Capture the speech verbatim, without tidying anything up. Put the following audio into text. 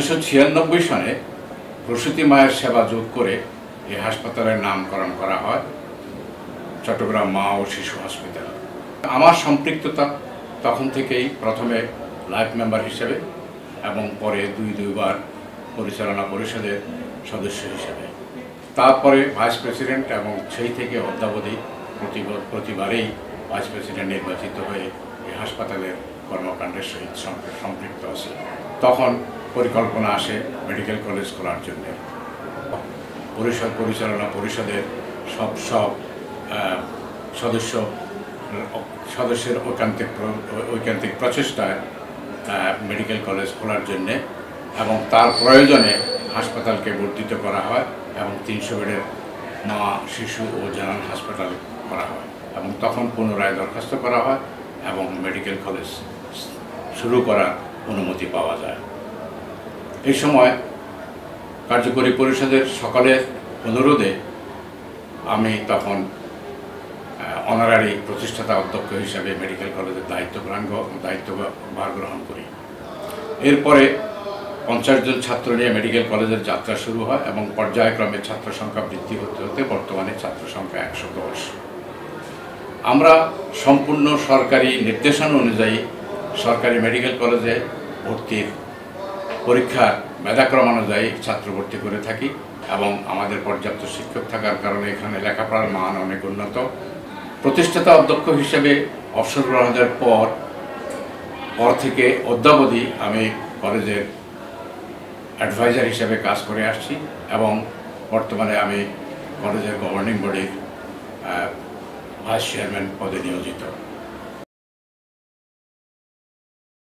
উনিশশো ছিয়ানব্বই সনে প্রসূতি মায়ের সেবা যোগ করে এই হাসপাতালের নামকরণ করা হয় চট্টগ্রাম মা ও শিশু হসপিটাল। আমার সম্পৃক্ততা তখন থেকেই, প্রথমে লাইফ মেম্বার হিসেবে এবং পরে দুই দুইবার পরিচালনা পরিষদের সদস্য হিসেবে, তারপরে ভাইস প্রেসিডেন্ট এবং সেই থেকে অদ্যাবধি প্রতিবারেই ভাইস প্রেসিডেন্ট নির্বাচিত হয়ে এই হাসপাতালের কর্মকাণ্ডের সহিত সম্পৃক্ত আছে। তখন পরিকল্পনা আসে মেডিকেল কলেজ খোলার জন্য। পরিষদ পরিচালনা পরিষদের সব সব সদস্য সদস্যের ঐকান্তিক ঐকান্তিক প্রচেষ্টায় মেডিকেল কলেজ খোলার জন্যে এবং তার প্রয়োজনে হাসপাতালকে বর্ধিত করা হয় এবং তিনশো বেডের মা শিশু ও জেনারেল হাসপাতাল করা হয় এবং তখন পুনরায় দরখাস্ত করা হয় এবং মেডিকেল কলেজ শুরু করার অনুমতি পাওয়া যায়। এই সময় কার্যকরী পরিষদের সকলের অনুরোধে আমি তখন অনারারি প্রতিষ্ঠাতা অধ্যক্ষ হিসাবে মেডিকেল কলেজের দায়িত্ব দায়িত্বভার গ্রহণ করি। এরপরে পঞ্চাশ জন ছাত্র নিয়ে মেডিকেল কলেজের যাত্রা শুরু হয় এবং পর্যায়ক্রমে ছাত্র সংখ্যা বৃদ্ধি হতে হতে বর্তমানে ছাত্র সংখ্যা একশো দশ। আমরা সম্পূর্ণ সরকারি নির্দেশনা অনুযায়ী সরকারি মেডিকেল কলেজে ভর্তির পরীক্ষার মেধাক্রম অনুযায়ী ছাত্র ভর্তি করে থাকি এবং আমাদের পর্যাপ্ত শিক্ষক থাকার কারণে এখানে লেখাপড়ার মান অনেক উন্নত। প্রতিষ্ঠাতা অধ্যক্ষ হিসেবে অবসর গ্রহণের পর পর থেকে অদ্যাবধি আমি কলেজের অ্যাডভাইজার হিসেবে কাজ করে আসছি এবং বর্তমানে আমি কলেজের গভর্নিং বডির ভাইস চেয়ারম্যান পদে নিয়োজিত।